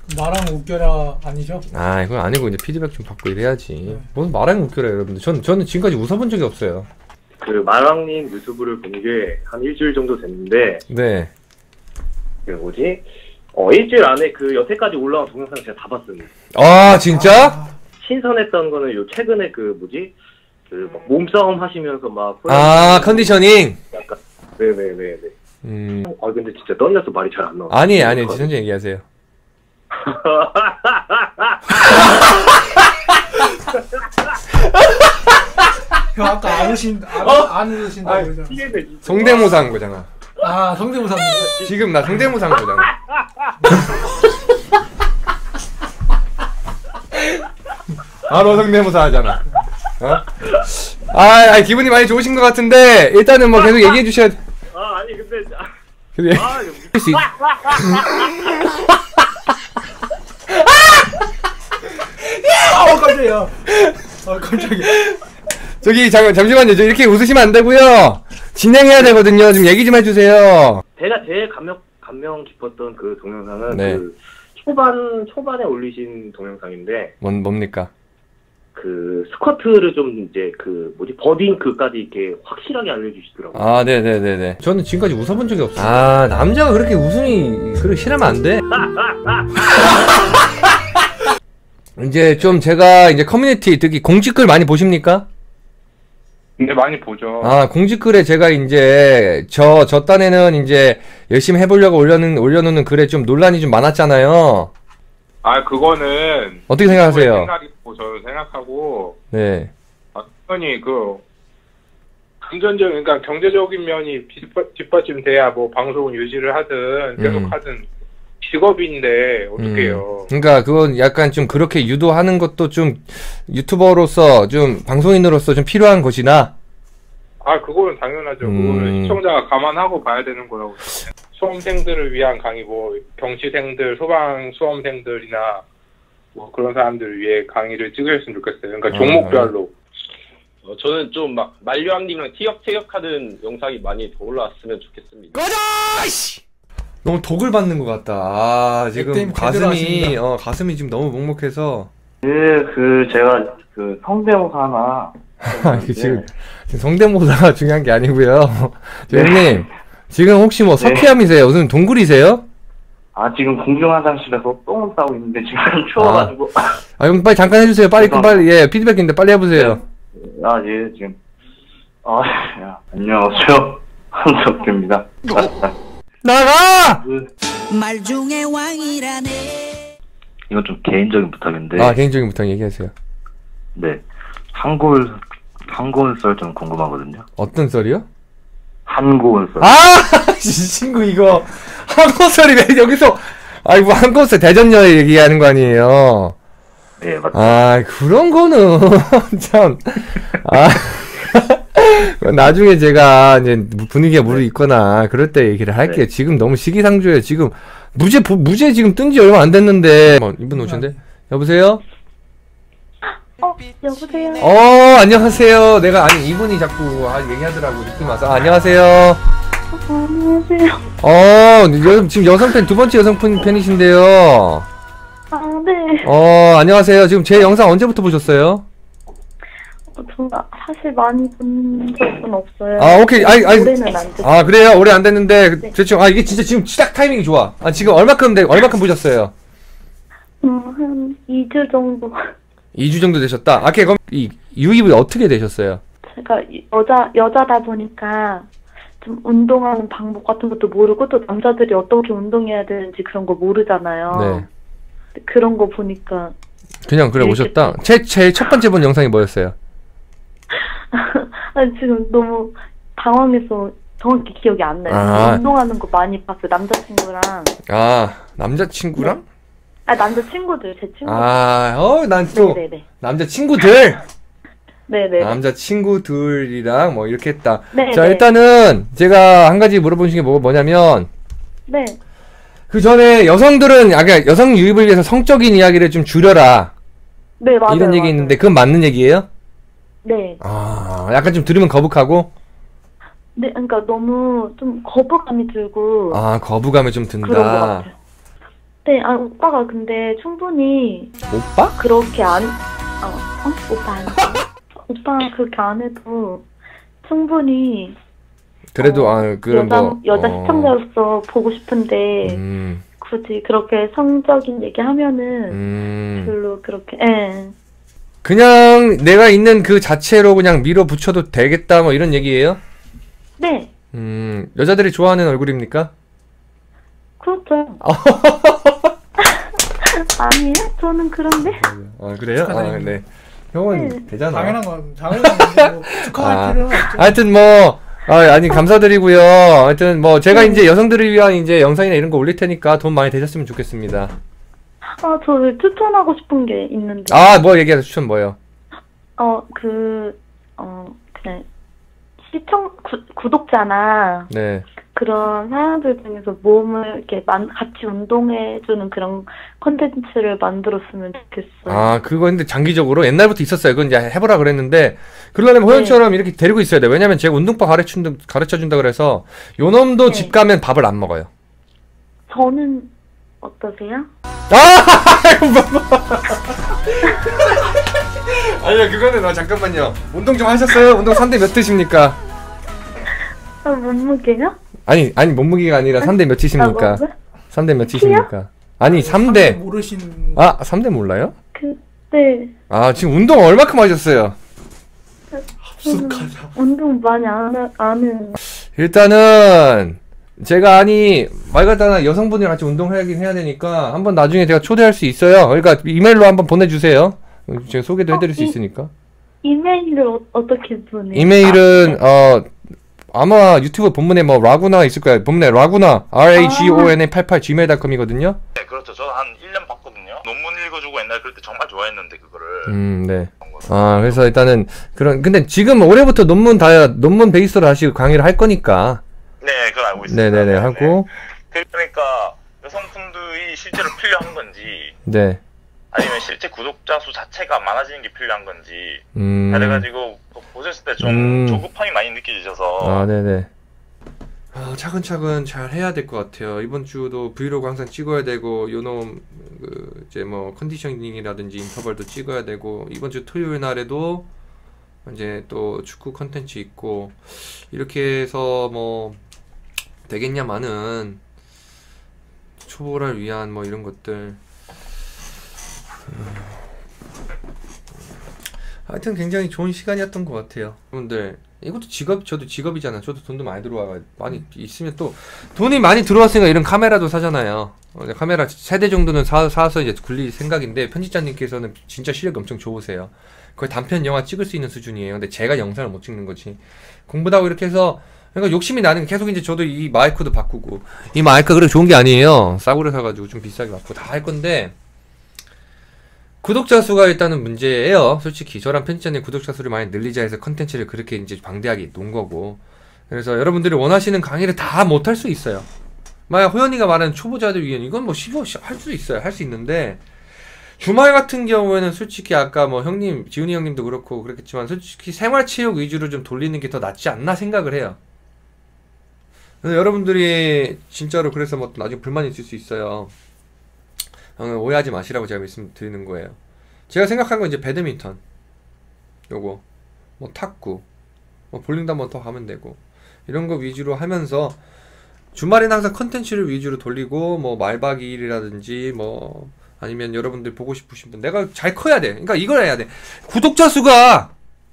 나랑 웃겨라 아니죠? 아, 이건 아니고 이제 피드백 좀 받고 이래야지. 무슨 말랑 웃겨라 여러분들. 저는 지금까지 웃어본 적이 없어요. 그 마랑님 유튜브를 본 게 한 일주일 정도 됐는데 네. 그 뭐지? 일주일 안에 그 여태까지 올라온 동영상 제가 다 봤습니다. 아, 진짜? 신선했던 거는 요 최근에 그 뭐지? 그 막 몸싸움 하시면서 막 아, 컨디셔닝. 약간 네네네네. 근데 진짜 떨려서 말이 잘 안 나와. 아니에요. 천천히 얘기하세요. 형 아까 안 웃으신다고 그러잖아. 성대모사 한 거잖아. 아, 성대모사. 지금 나 성대모사 한 거잖아. 바로 성대모사 하잖아. 어? 기분이 많이 좋으신 것 같은데 일단은 뭐 계속 얘기해 주셔야 돼. 아니 근데 그래. 깜짝이야. 깜짝이야. 저기 잠시만요. 저 이렇게 웃으시면 안 되고요. 진행해야 되거든요. 좀 얘기 좀 해주세요. 제가 제일 감명 깊었던 그 동영상은 네. 그 초반에 올리신 동영상인데 뭡니까? 그 스쿼트를 좀 이제 그 뭐지 버딩크까지 이렇게 확실하게 알려주시더라고요. 아, 네네네네. 저는 지금까지 웃어본 적이 없어요. 아, 남자가 그렇게 웃음이 그렇게 실하면 안 돼. 이제 좀 제가 이제 커뮤니티 특히 공지글 많이 보십니까? 네, 많이 보죠. 아, 공지글에 제가 이제 저 딴에는 이제 열심히 해보려고 올려놓는 글에 좀 논란이 좀 많았잖아요. 아, 그거는 어떻게 생각하세요? 저는 생각하고 네. 당연히 그 금전적인 그러니까 경제적인 면이 뒷받침돼야 뭐 방송을 유지를 하든 계속 하든 직업인데 어떡해요. 그러니까 그건 약간 좀 그렇게 유도하는 것도 좀 유튜버로서 좀 방송인으로서 좀 필요한 것이나. 아, 그거는 당연하죠. 그거는 시청자가 감안하고 봐야 되는 거라고. 수험생들을 위한 강의, 뭐 경시생들, 소방 수험생들이나 뭐 그런 사람들을 위해 강의를 찍으셨으면 좋겠어요. 그러니까 종목별로. 저는 좀 막 만류함님이랑 티격태격하는 영상이 많이 더 올라왔으면 좋겠습니다. 꺼져! 너무 독을 받는 것 같다. 아, 지금 가슴이 지금 너무 먹먹해서. 제가 그 성대모사 하나. 지금 성대모사가 중요한 게 아니고요. 형님, 지금 혹시 뭐 석회암이세요? 무슨 동굴이세요? 아, 지금 공중 화장실에서 똥을 싸고 있는데 지금 추워가지고. 형 빨리 잠깐 해주세요. 빨리 예, 피드백인데 빨리 해보세요. 예, 지금. 안녕하세요. 한석규입니다. 나가! 말 중에 왕이라네. 이건 좀 개인적인 부탁인데. 아, 개인적인 부탁 얘기하세요. 네. 한고은 썰 좀 궁금하거든요. 어떤 썰이요? 한고은 썰. 아! 이 친구 이거 한고설이 왜 여기서 아이고 한고설 대전녀 얘기하는 거 아니에요? 네, 맞죠. 아, 그런 거는 참 나중에 제가 이제 분위기가 무르익거나 그럴 때 얘기를 할게요. 네. 지금 너무 시기상조예요. 지금 무죄 지금 뜬 지 얼마 안 됐는데. 이분 오셨는데? 여보세요? 여보세요? 안녕하세요. 이분이 자꾸 얘기하더라고. 느낌 와서. 안녕하세요. 안녕하세요. 지금 여성 팬, 두 번째 여성 팬이신데요. 네. 안녕하세요. 지금 제 영상 언제부터 보셨어요? 저 사실 많이 본 적은 없어요. 오케이. 올해는 안 됐어요. 그래요? 오래 안 됐는데. 네. 대충, 이게 진짜 지금 시작 타이밍이 좋아. 지금 얼마큼 보셨어요? 한 2주 정도. 2주 정도 되셨다? 그럼 유입이 어떻게 되셨어요? 제가 여자다 보니까 좀 운동하는 방법 같은 것도 모르고 또 남자들이 어떻게 운동해야 되는지 그런 거 모르잖아요. 네. 그런 거 보니까 그냥 그래 오셨다? 제 첫 번째 본 영상이 뭐였어요? 지금 너무 당황해서 정확히 기억이 안 나요. 운동하는 거 많이 봤어요. 남자친구랑. 남자친구랑? 남자친구들, 제 친구들. 난 또 남자친구들? 네네. 남자친구들이랑 뭐 이렇게 했다. 네네. 자, 일단은 제가 한 가지 물어보신 게 뭐냐면 네. 그 전에 여성들은 여성 유입을 위해서 성적인 이야기를 좀 줄여라. 네, 맞아요. 이런 얘기 있는데 그건 맞는 얘기예요? 네. 약간 좀 들으면 거북하고? 네, 그러니까 너무 좀 거부감이 들고. 거부감이 좀 든다. 그런 것 같아요. 네, 아, 오빠가 근데 충분히 오빠? 그렇게 안, 오빠 아니고. 오빠 그렇게 안 해도 충분히 그래도 그런 여자 시청자로서 보고 싶은데 음. 굳이 그렇게 성적인 얘기 하면은 별로 그렇게, 예. 그냥 내가 있는 그 자체로 그냥 밀어붙여도 되겠다 뭐 이런 얘기예요? 네, 여자들이 좋아하는 얼굴입니까? 그렇죠. 아니에요? 저는 그런데. 그래요? 축하드립니다. 네. 형은 네. 되잖아. 당연한 건데 뭐 축하할 필요는 없죠. 하여튼 뭐 아니 감사드리고요. 하여튼 뭐 제가 이제 여성들을 위한 이제 영상이나 이런 거 올릴 테니까 돈 많이 되셨으면 좋겠습니다. 아, 저 추천하고 싶은 게 있는데. 뭐 얘기하세요. 추천 뭐요? 그냥 구독자나 네. 그런 사람들 중에서 몸을 이렇게 같이 운동해주는 그런 컨텐츠를 만들었으면 좋겠어요. 그거 근데 장기적으로 옛날부터 있었어요. 그건 이제 해보라 그랬는데 그러려면 호연처럼 이렇게 데리고 있어야 돼. 왜냐면 제가 운동법 가르쳐준다 그래서 요 놈도 네. 집 가면 밥을 안 먹어요. 저는 어떠세요? 아니요 그거는 잠깐만요. 운동 좀 하셨어요? 운동 3대 몇 드십니까? 몸무게요? 아니 몸무게가 아니라 3대 몇이십니까? 3대 몇이십니까? 아니 3대 모르시는 3대 몰라요? 네. 지금 운동 얼마큼 하셨어요? 합숙하자. 운동 많이 안 해요. 일단은 제가 말 같다나 여성분이랑 같이 운동하긴 해야 되니까 한번 나중에 제가 초대할 수 있어요. 그러니까 이메일로 한번 보내주세요. 제가 소개도 해드릴 수 있으니까. 이메일을 어떻게 보내요? 이메일은 아마 유튜브 본문에 뭐 라구나 있을 거예요. 본문에 라구나 RAGONA88 gmail.com이거든요. 네, 그렇죠. 저도 한 1년 봤거든요. 논문 읽어주고 옛날에 그럴 때 정말 좋아했는데 그거를. 네. 그래서 일단은 근데 지금 올해부터 논문 베이스로 다시 강의를 할 거니까. 네, 그건 알고 있습니다. 네네네 하고. 그러니까 여성분들이 실제로 필요한 건지. 네. 아니면 실제 구독자 수 자체가 많아지는 게 필요한 건지. 그래가지고 보셨을 때 좀 조급함이 많이 느껴지셔서. 네네. 차근차근 잘 해야 될 것 같아요. 이번 주도 브이로그 항상 찍어야 되고 요놈 이제 뭐 컨디셔닝이라든지 인터벌도 찍어야 되고 이번 주 토요일 날에도 이제 또 축구 컨텐츠 있고 이렇게 해서 뭐 되겠냐마는 초보를 위한 뭐 이런 것들 하여튼 굉장히 좋은 시간이었던 것 같아요. 여러분들 이것도 저도 직업이잖아요. 저도 돈도 많이 들어와 많이 있으면 또 돈이 많이 들어왔으니까 이런 카메라도 사잖아요. 카메라 3대 정도는 사서 이제 굴릴 생각인데 편집자님께서는 진짜 실력이 엄청 좋으세요. 거의 단편 영화 찍을 수 있는 수준이에요. 근데 제가 영상을 못 찍는 거지. 공부도 하고 이렇게 해서 그러니까 욕심이 나는 게 계속 이제 저도 이 마이크도 바꾸고 이 마이크가 그렇게 좋은 게 아니에요. 싸구려 사가지고 좀 비싸게 받고 다 할 건데 구독자 수가 일단은 문제예요. 솔직히 저랑 편집자님 구독자 수를 많이 늘리자 해서 컨텐츠를 그렇게 이제 방대하게 놓은 거고 그래서 여러분들이 원하시는 강의를 다 못 할 수 있어요. 만약 호연이가 말하는 초보자들 위한 이건 뭐 할 수 있어요. 할 수 있는데 주말 같은 경우에는 솔직히 아까 뭐 형님 지훈이 형님도 그렇고 그랬겠지만 솔직히 생활체육 위주로 좀 돌리는 게 더 낫지 않나 생각을 해요. 그래서 여러분들이 진짜로 그래서 뭐 나중에 불만이 있을 수 있어요. 오해하지 마시라고 제가 말씀드리는 거예요. 제가 생각한 건 이제 배드민턴 요거 뭐 탁구 뭐 볼링도 한번 더 하면 되고 이런 거 위주로 하면서 주말에는 항상 컨텐츠를 위주로 돌리고 뭐 말박이라든지 뭐 아니면 여러분들 보고 싶으신 분 내가 잘 커야 돼. 그러니까 이걸 해야 돼. 구독자 수가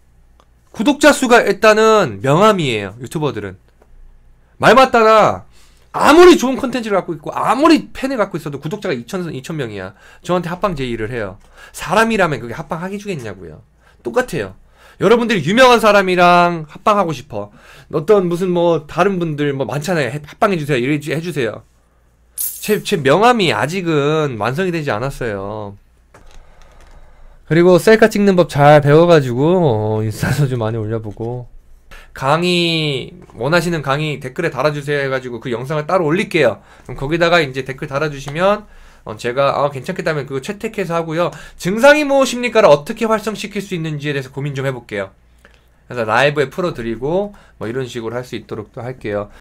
일단은 명함이에요. 유튜버들은 말 맞다나 아무리 좋은 컨텐츠를 갖고 있고 아무리 팬을 갖고 있어도 구독자가 2,000명이야. 저한테 합방 제의를 해요. 사람이라면 그게 합방하기 주겠냐고요. 똑같아요. 여러분들이 유명한 사람이랑 합방하고 싶어. 어떤 무슨 뭐 다른 분들 뭐 많잖아요. 합방해주세요. 이래 해주세요. 제 명함이 아직은 완성이 되지 않았어요. 그리고 셀카 찍는 법 잘 배워가지고 인스타도 좀 많이 올려보고 강의 원하시는 강의 댓글에 달아주세요 해가지고 그 영상을 따로 올릴게요. 그럼 거기다가 이제 댓글 달아주시면 제가 괜찮겠다면 그거 채택해서 하고요. 증상이 무엇입니까를 어떻게 활성시킬 수 있는지에 대해서 고민 좀 해볼게요. 그래서 라이브에 풀어드리고 뭐 이런 식으로 할 수 있도록 또 할게요.